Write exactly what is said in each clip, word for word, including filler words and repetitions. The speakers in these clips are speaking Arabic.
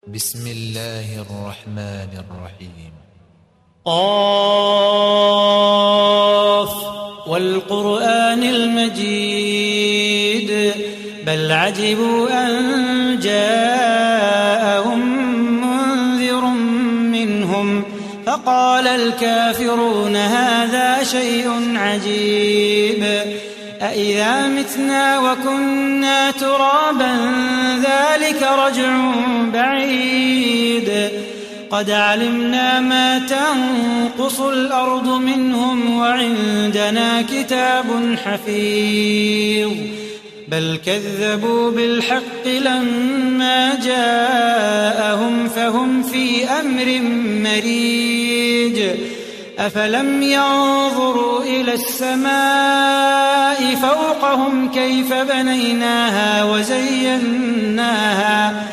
بسم الله الرحمن الرحيم. قاف والقرآن المجيد بل عجبوا أن جاءهم منذر منهم فقال الكافرون هذا شيء عجيب أإذا متنا وكنا ترابا ذلك رجع بعيد قد علمنا ما تنقص الأرض منهم وعندنا كتاب حفيظ بل كذبوا بالحق لما جاءهم فهم في أمر مريج أفلم ينظروا إلى السماء فوقهم كيف بنيناها وزيناها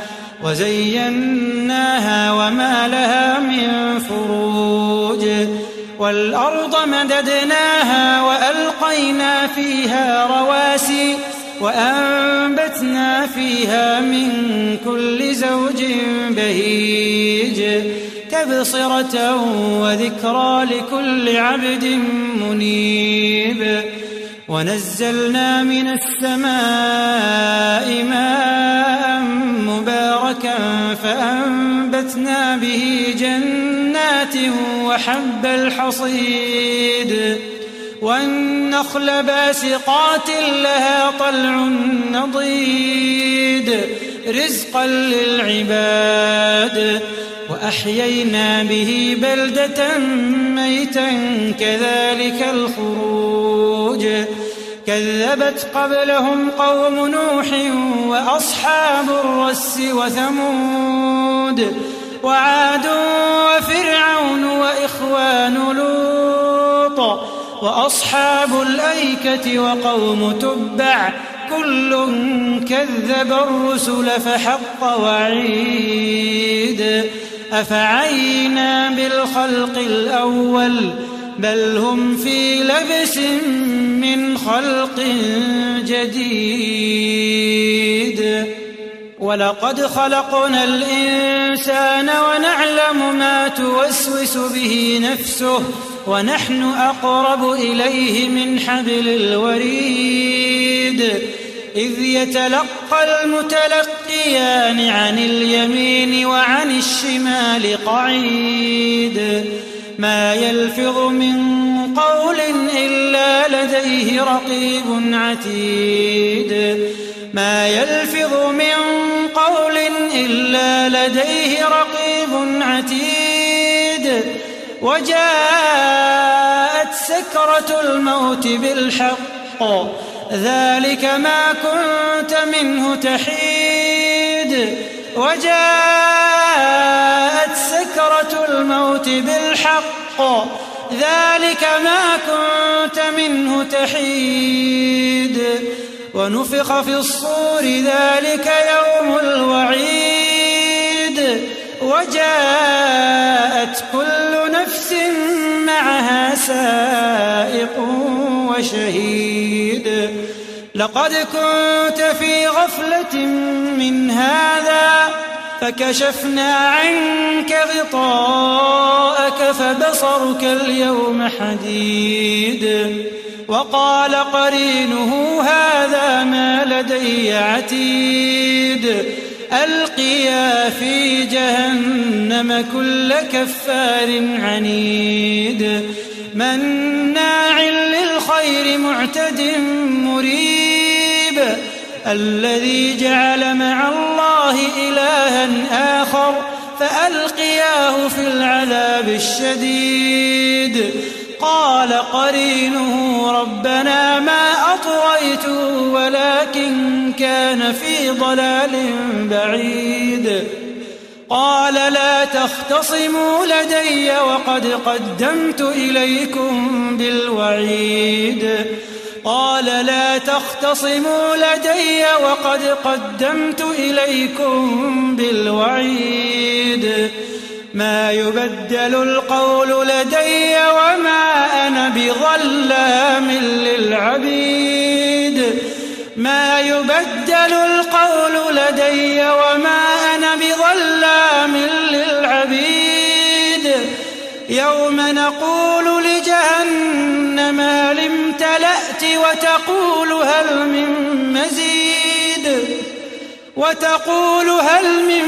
وزيناها وما لها من فروج والأرض مددناها وألقينا فيها رواسي وأنبتنا فيها من كل زوج بهيج تبصرة وذكرى لكل عبد منيب ونزلنا من السماء ماء مباركا فأنبتنا به جنات وحب الحصيد والنخل باسقات لها طلع نضيد رزقا للعباد وأحيينا به بلدة ميتا كذلك الخروج كذبت قبلهم قوم نوح وأصحاب الرس وثمود وعاد وفرعون وإخوان لوط وأصحاب الأيكة وقوم تبع كل كذب الرسل فحق وعيد أفعينا بالخلق الأول بل هم في لبس من خلق جديد ولقد خلقنا الإنسان ونعلم ما توسوس به نفسه ونحن أقرب إليه من حبل الوريد إذ يتلقى المتلقيان عن اليمين وعن الشمال قعيد ما يلفظ من قول إلا لديه رقيب عتيد ما يلفظ من قول إلا لديه رقيب عتيد وجاءت سكرة الموت بالحق ذلك ما كنت منه تحيد وجاءت سكرة الموت بالحق ذلك ما كنت منه تحيد ونفخ في الصور ذلك يوم الوعيد وجاءت كل نفس معها سائق وشهيد لقد كنت في غفلة من هذا فكشفنا عنك غطاءك فبصرك اليوم حديد وقال قرينه هذا ما لدي عتيد ألقيا في جهنم كل كفار عنيد مناع للخير معتد مريب الذي جعل مع الله إلها آخر فألقياه في العذاب الشديد قال قرينه ربنا ما أطغيته ولكن كان في ضلال بعيد قال لا تختصموا لدي وقد قدمت إليكم بالوعيد قال لا تختصموا لدي وقد قدمت إليكم بالوعيد ما يبدل القول لدي وما أنا بظلام للعبيد ما يبدل القول لدي وما أنا بظلام يوم نقول لجهنم هل امتلأت وتقول هل من مزيد وتقول هل من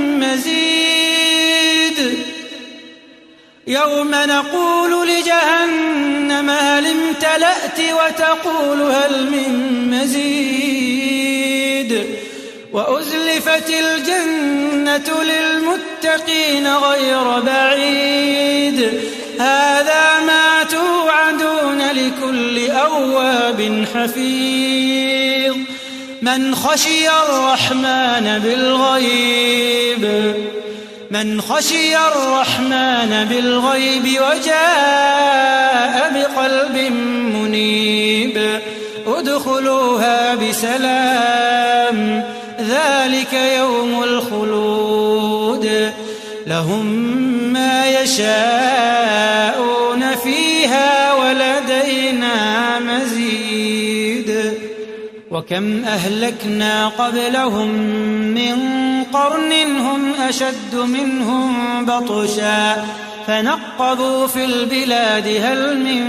مزيد يوم نقول لجهنم هل امتلأت وتقول هل من مزيد وأزلفت الجنة للمتقين غير بعيد هذا ما توعدون لكل أواب حفيظ من خشي الرحمن بالغيب من خشي الرحمن بالغيب وجاء بقلب منيب ادخلوها بسلام ذلك يوم الخلود لهم ما يشاءون فيها ولدينا مزيد وكم أهلكنا قبلهم من قرن هم أشد منهم بطشا فنقبوا في البلاد هل من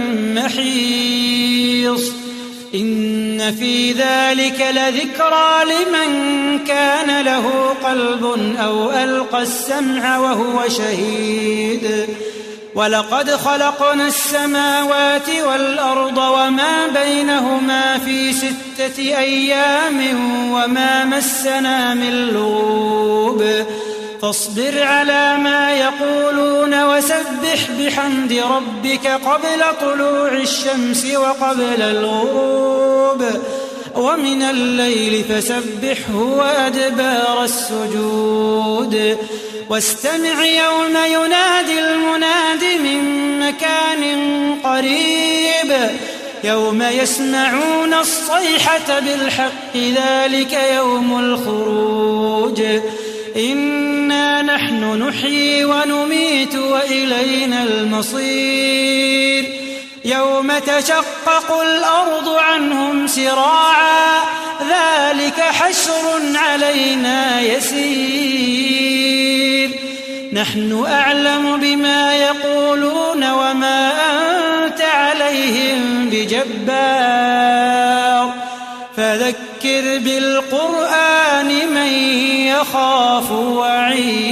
محيص إن في ذلك لذكرى لمن كان له قلب أو ألقى السمع وهو شهيد ولقد خلقنا السماوات والأرض وما بينهما في ستة أيام وما مسنا من لغوب فاصبر على ما يقولون وسبح بحمد ربك قبل طلوع الشمس وقبل الغروب ومن الليل فسبحه وأدبار السجود واستمع يوم ينادي المناد من مكان قريب يوم يسمعون الصيحة بالحق ذلك يوم الخروج إنا نحن نحيي ونميت وإلينا المصير يوم تشقق الأرض عنهم سراعا ذلك حشر علينا يسير نحن أعلم بما يقولون وما أنت عليهم بجبار فذكر بالقرآن من يخاف وعيد